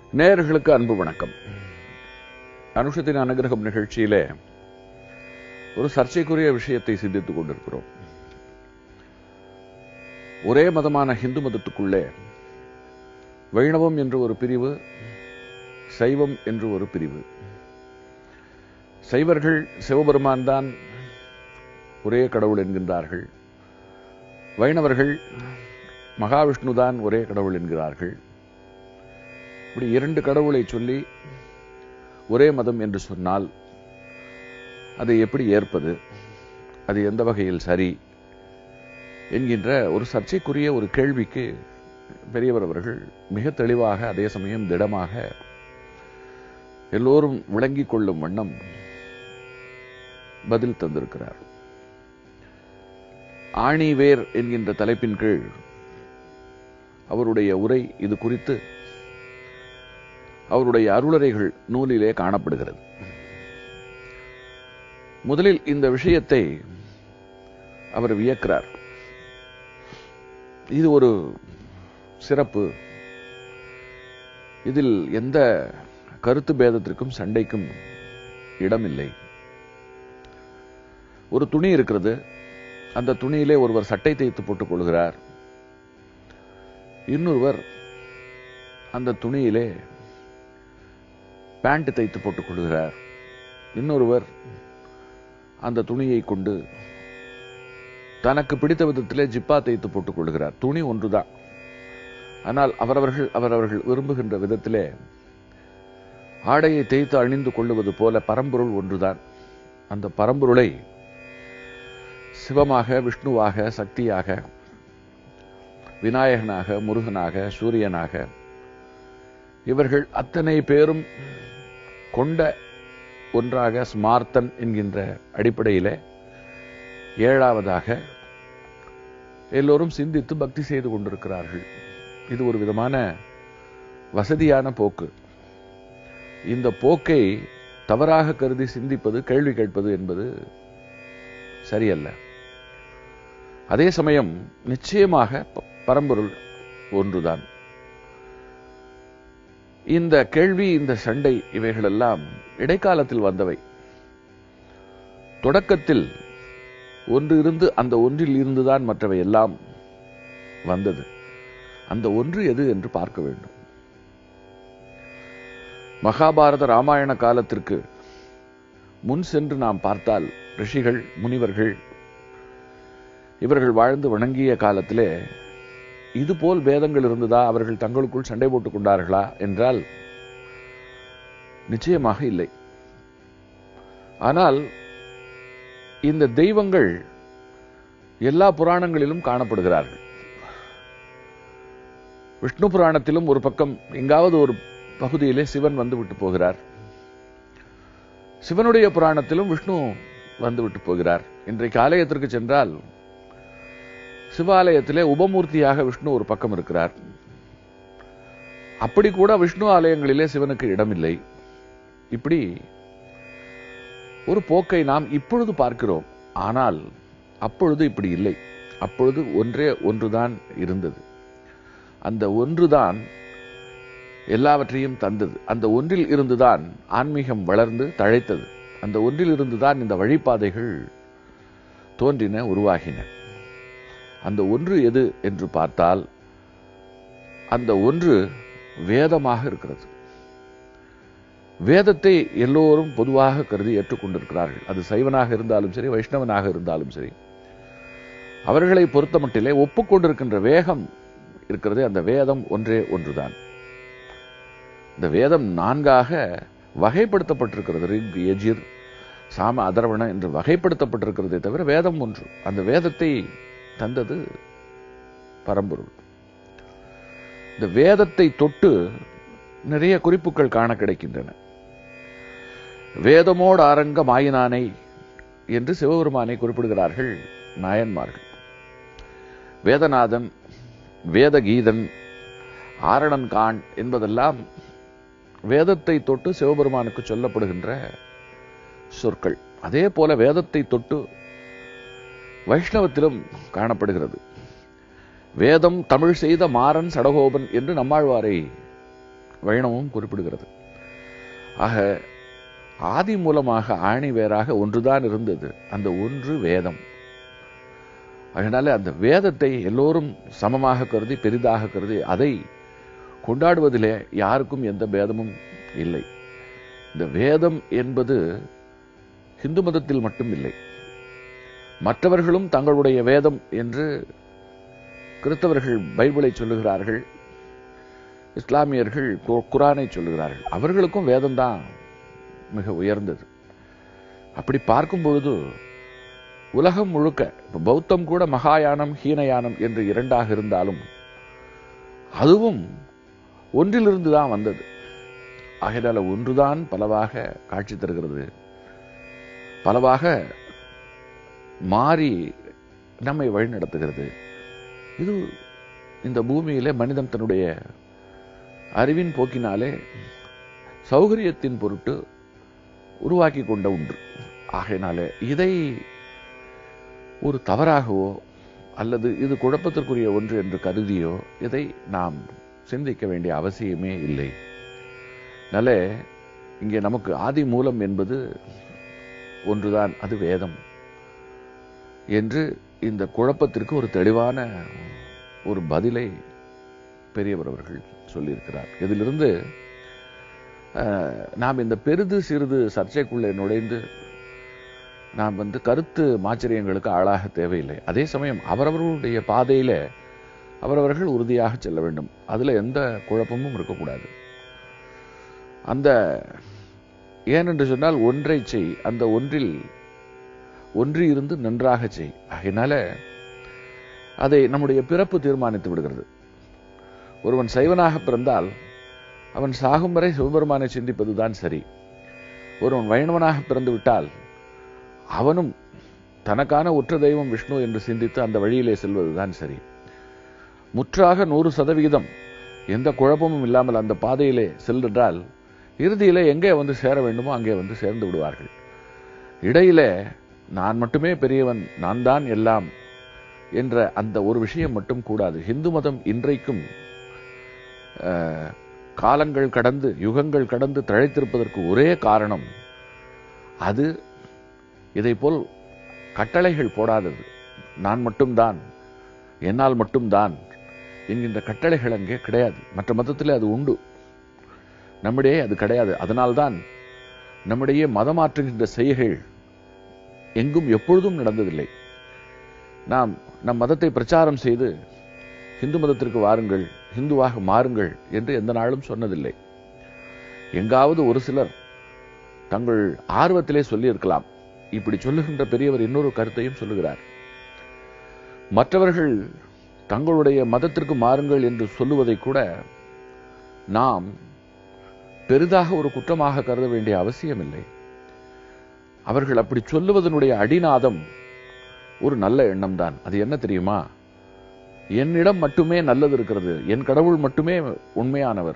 நேயர்களுக்கு அன்பு வணக்கம். அனுஷத்தின் அனுகிரகம் நிகழ்ச்சியிலே ஒரு சர்ச்சைக்குரிய விஷயத்தை சிந்தித்துக் கொண்டிருக்கிறோம். ஒரே மதமான இந்து மதத்துக்குள்ளே வைணவம் என்று ஒரு பிரிவு, சைவம் என்று ஒரு பிரிவு. சைவர்கள் சிவபெருமான் தான் ஒரே கடவுள் என்கின்றார்கள். வைணவர்கள் மகாவிஷ்ணு தான் ஒரே கடவுள் என்கிறார்கள். இப்படி இரண்டு கடவுளை சொல்லி ஒரே மதம் என்று சொன்னால் அதை எப்படி ஏற்பது, அது எந்த வகையில் சரி என்கின்ற ஒரு சர்ச்சைக்குரிய ஒரு கேள்விக்கு பெரியவர் அவர்கள் மிக தெளிவாக, அதே சமயம் திடமாக, எல்லோரும் விளங்கிக் கொள்ளும் வண்ணம் பதில் தந்திருக்கிறார். ஆணிவேர் என்கின்ற தலைப்பின் கீழ் அவருடைய உரை இது குறித்து அவருடைய அருளுரைகள் நூலிலே காணப்படுகிறது. முதலில் இந்த விஷயத்தை அவர் வியக்கிறார். இது ஒரு சிறப்பு, இதில் எந்த கருத்து பேதத்திற்கும் சண்டைக்கும் இடமில்லை. ஒரு துணி இருக்கிறது, அந்த துணியிலே ஒருவர் சட்டை தைத்து போட்டுக் கொள்கிறார், இன்னொருவர் அந்த துணியிலே பேண்ட் தைத்து போட்டுக் கொள்கிறார், இன்னொருவர் அந்த துணியை கொண்டு தனக்கு பிடித்த விதத்திலே ஜிப்பா தைத்து போட்டுக் கொள்கிறார். துணி ஒன்றுதான், ஆனால் அவரவர்கள் விரும்புகின்ற விதத்திலே ஆடையை தேய்த்து அணிந்து கொள்ளுவது போல பரம்பொருள் ஒன்றுதான். அந்த பரம்பொருளை சிவமாக, விஷ்ணுவாக, சக்தியாக, விநாயகனாக, முருகனாக, சூரியனாக, இவர்கள் அத்தனை பேரும் கொண்ட ஒன்றாக ஸ்மார்த்தன் என்கின்ற அடிப்படையிலே ஏழாவதாக எல்லோரும் சிந்தித்து பக்தி செய்து கொண்டிருக்கிறார்கள். இது ஒரு விதமான வசதியான போக்கு. இந்த போக்கை தவறாக கருதி சிந்திப்பது, கேள்வி கேட்பது என்பது சரியல்ல. அதே சமயம் நிச்சயமாக பரம்பொருள் ஒன்றுதான். இந்த கேள்வி, இந்த சண்டை, இவைகளெல்லாம் இடைக்காலத்தில் வந்தவை. தொடக்கத்தில் ஒன்று இருந்து அந்த ஒன்றில் இருந்துதான் மற்றவை எல்லாம் வந்தது. அந்த ஒன்று எது என்று பார்க்க வேண்டும். மகாபாரத ராமாயண காலத்திற்கு முன் சென்று நாம் பார்த்தால், ரிஷிகள், முனிவர்கள் இவர்கள் வாழ்ந்து வணங்கிய காலத்திலே இதுபோல் வேதங்கள் இருந்ததா? அவர்கள் தங்களுக்குள் சண்டை போட்டுக் கொண்டார்களா என்றால் நிச்சயமாக இல்லை. ஆனால் இந்த தெய்வங்கள் எல்லா புராணங்களிலும் காணப்படுகிறார்கள். விஷ்ணு புராணத்திலும் ஒரு பக்கம் எங்காவது ஒரு பகுதியிலே சிவன் வந்துவிட்டு போகிறார். சிவனுடைய புராணத்திலும் விஷ்ணு வந்துவிட்டு போகிறார். இன்றைக்கு ஆலயத்திற்கு சென்றால் சிவாலயத்திலே உபமூர்த்தியாக விஷ்ணு ஒரு பக்கம் இருக்கிறார். அப்படி கூட விஷ்ணு ஆலயங்களிலே சிவனுக்கு இடமில்லை. இப்படி ஒரு போக்கை நாம் இப்பொழுது பார்க்கிறோம். ஆனால் அப்பொழுது இப்படி இல்லை. அப்பொழுது ஒன்றே ஒன்றுதான் இருந்தது. அந்த ஒன்றுதான் எல்லாவற்றையும் தந்தது. அந்த ஒன்றில் இருந்துதான் ஆன்மீகம் வளர்ந்து தழைத்தது. அந்த ஒன்றில் இருந்துதான் இந்த வழிபாதைகள் தோன்றின, உருவாகின. அந்த ஒன்று எது என்று பார்த்தால், அந்த ஒன்று வேதமாக இருக்கிறது. வேதத்தை எல்லோரும் பொதுவாக கருதி ஏற்றுக்கொண்டிருக்கிறார்கள். அது சைவனாக இருந்தாலும் சரி, வைஷ்ணவனாக இருந்தாலும் சரி, அவர்களை பொறுத்த மட்டிலே ஒப்புக்கொண்டிருக்கின்ற வேகம் இருக்கிறது. அந்த வேதம் ஒன்றே ஒன்றுதான். இந்த வேதம் 4ஆக வகைப்படுத்தப்பட்டிருக்கிறது. ரிக், யஜுர், சாம, அதர்வண என்று வகைப்படுத்தப்பட்டிருக்கிறதே தவிர வேதம் ஒன்று. அந்த வேதத்தை தந்தது பரம்பொருள். இந்த வேதத்தை தொட்டு நிறைய குறிப்புகள் காண கிடைக்கின்றன. வேதமோடு ஆரங்க மாயினானை என்று சிவபெருமானை குறிப்பிடுகிறார்கள் நாயன்மார்கள். வேதநாதன், வேதகீதன், ஆரணன் கான் என்பதெல்லாம் வேதத்தை தொட்டு சிவபெருமானுக்கு சொல்லப்படுகின்ற சொற்கள். அதே போல வேதத்தை தொட்டு வைஷ்ணவத்திலும் காணப்படுகிறது. வேதம் தமிழ் செய்த மாறன் சடகோபன் என்று நம்மாழ்வாரை வைணவமும் குறிப்பிடுகிறது. ஆக ஆதி மூலமாக ஆணி வேறாக ஒன்றுதான் இருந்தது. அந்த ஒன்று வேதம். அதனால அந்த வேதத்தை எல்லோரும் சமமாக கருதி, பெரிதாக கருதி, அதை கொண்டாடுவதிலே யாருக்கும் எந்த பேதமும் இல்லை. இந்த வேதம் என்பது இந்து மதத்தில் மட்டும் இல்லை, மற்றவர்களும் தங்களுடைய வேதம் என்று கிறிஸ்தவர்கள் பைபிளை சொல்லுகிறார்கள், இஸ்லாமியர்கள் குரானை சொல்லுகிறார்கள். அவர்களுக்கும் வேதம் தான் மிக உயர்ந்தது. அப்படி பார்க்கும் பொழுது உலகம் முழுக்க பௌத்தம் கூட மகாயானம் ஹீனயானம் என்று இரண்டாக இருந்தாலும் அதுவும் ஒன்றிலிருந்து தான் வந்தது. ஆகையால ஒன்றுதான் பலவாக காட்சி தருகிறது, பலவாக மாறி நம்மை வழிநடத்துகிறது. இது இந்த பூமியிலே மனிதன் தன்னுடைய அறிவின் போக்கினாலே சௌகரியத்தின் பொருட்டு உருவாக்கி கொண்ட ஒன்று. ஆகையினாலே இதை ஒரு தவறாகவோ அல்லது இது குழப்பத்திற்குரிய ஒன்று என்று கருதியோ இதை நாம் சிந்திக்க வேண்டிய அவசியமே இல்லை. நல்ல இங்கே நமக்கு ஆதி மூலம் என்பது ஒன்றுதான், அது வேதம் என்று இந்த குழப்பத்திற்கு ஒரு தெளிவான ஒரு பதிலை பெரியவர் அவர்கள் சொல்லியிருக்கிறார். இதிலிருந்து நாம் இந்த பெரிது சிறிது சர்ச்சைக்குள்ளே நுழைந்து நாம் கருத்து மாச்சரியங்களுக்கு ஆளாக தேவையில்லை. அதே சமயம் அவரவர்களுடைய பாதையில அவரவர்கள் உறுதியாக செல்ல வேண்டும். அதுல எந்த குழப்பமும் இருக்கக்கூடாது. அந்த ஏனென்று சொன்னால் ஒன்றை செய், அந்த ஒன்றில் ஒன்றி இருந்து நன்றாக செய். ஆகையினால அதை நம்முடைய பிறப்பு தீர்மானித்து விடுகிறது. ஒருவன் சைவனாக பிறந்தால் அவன் சாகும் வரை சிவபெருமானை சிந்திப்பதுதான் சரி. ஒருவன் வைணவனாக பிறந்து விட்டால் அவனும் தனக்கான உற்ற தெய்வம் விஷ்ணு என்று சிந்தித்து அந்த வழியிலே செல்வதுதான் சரி. முற்றாக 100% எந்த குழப்பமும் இல்லாமல் அந்த பாதையிலே செல்றால் இறுதியிலே எங்கே சேர வேண்டுமோ அங்கே சேர்ந்து விடுவார்கள். இடையிலே நான் மட்டுமே பெரியவன், நான் தான் எல்லாம் என்ற அந்த ஒரு விஷயம் மட்டும் கூடாது. இந்து மதம் இன்றைக்கும் காலங்கள் கடந்து யுகங்கள் கடந்து தழைத்திருப்பதற்கு ஒரே காரணம் அது இதை போல் கட்டளைகள் போடாதது. நான் மட்டும்தான், என்னால் மட்டும்தான் என்கின்ற கட்டளைகள் அங்கே கிடையாது. மற்ற மதத்தில் அது உண்டு, நம்மிடையே அது கிடையாது. அதனால்தான் நம்மிடையே மதமாற்றுகின்ற செய்கைகள் எங்கும் எப்பொழுதும் நடந்ததில்லை. நாம் நம் மதத்தை பிரச்சாரம் செய்து இந்து மதத்திற்கு வாருங்கள், இந்துவாக மாறுங்கள் என்று எந்த நாளும் சொன்னதில்லை. எங்காவது ஒரு சிலர் தங்கள் ஆர்வத்திலே சொல்லியிருக்கலாம். இப்படி சொல்லுகின்ற பெரியவர் இன்னொரு கருத்தையும் சொல்லுகிறார். மற்றவர்கள் தங்களுடைய மதத்திற்கு மாறுங்கள் என்று சொல்லுவதை கூட நாம் பெரிதாக ஒரு குற்றமாக கருத வேண்டிய அவசியம் இல்லை. அவர்கள் அப்படி சொல்லுவதனுடைய அடிநாதம் ஒரு நல்ல எண்ணம் தான். அது என்ன தெரியுமா? என்னிடம் மட்டுமே நல்லது இருக்கிறது, என் கடவுள் மட்டுமே உண்மையானவர்,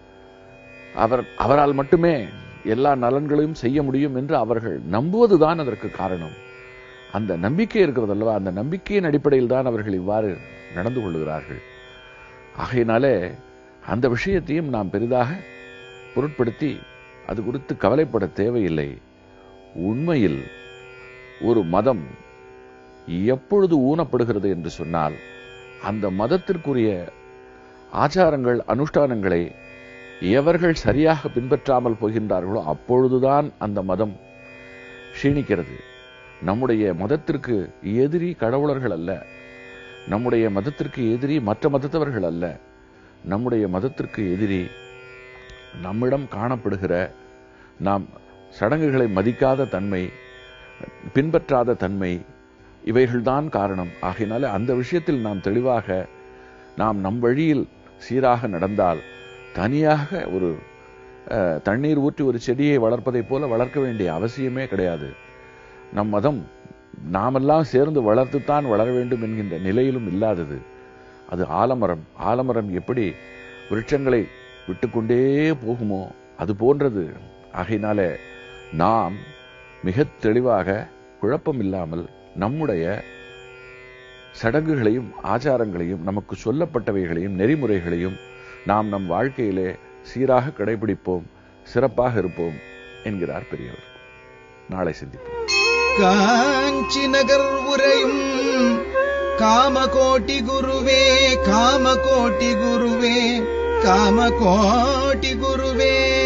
அவரால் மட்டுமே எல்லா நலன்களையும் செய்ய முடியும் என்று அவர்கள் நம்புவதுதான் அதற்கு காரணம். அந்த நம்பிக்கை இருக்கிறது அல்லவா, அந்த நம்பிக்கையின் அடிப்படையில் தான் அவர்கள் இவ்வாறு நடந்து கொள்கிறார்கள். ஆகையினாலே அந்த விஷயத்தையும் நாம் பெரிதாக பொருட்படுத்தி அது குறித்து கவலைப்பட தேவையில்லை. உண்மையில் ஒரு மதம் எப்பொழுது ஊனப்படுகிறது என்று சொன்னால், அந்த மதத்திற்குரிய ஆச்சாரங்கள் அனுஷ்டானங்களை எவர்கள் சரியாக பின்பற்றாமல் போகின்றார்களோ அப்பொழுதுதான் அந்த மதம் க்ஷீணிக்கிறது. நம்முடைய மதத்திற்கு எதிரி கடவுளர்கள் அல்ல, நம்முடைய மதத்திற்கு எதிரி மற்ற மதத்தவர்கள் அல்ல, நம்முடைய மதத்திற்கு எதிரி நம்மிடம் காணப்படுகிற நாம் சடங்குகளை மதிக்காத தன்மை, பின்பற்றாத தன்மை, இவைகள்தான் காரணம். ஆகையினால அந்த விஷயத்தில் நாம் தெளிவாக நாம் நம் வழியில் சீராக நடந்தால், தனியாக ஒரு தண்ணீர் ஊற்றி ஒரு செடியை வளர்ப்பதைப் போல வளர்க்க வேண்டிய அவசியமே கிடையாது. நம் மதம் நாமெல்லாம் சேர்ந்து வளர்த்துத்தான் வளர வேண்டும் என்கின்ற நிலையிலும் இல்லாதது. அது ஆலமரம். ஆலமரம் எப்படி விருட்சங்களை விட்டுக்கொண்டே போகுமோ அது போன்றது. ஆகையினால நாம் மிக தெளிவாக குழப்பம் இல்லாமல் நம்முடைய சடங்குகளையும் ஆச்சாரங்களையும் நமக்கு சொல்லப்பட்டவைகளையும் நெறிமுறைகளையும் நாம் நம் வாழ்க்கையிலே சீராக கடைபிடிப்போம், சிறப்பாக இருப்போம் என்கிறார் பெரியவர். நாளை சிந்திப்போம். காஞ்சி நகர் உரையும் காமகோட்டி குருவே, காமகோட்டி குருவே, காமகோட்டி குருவே.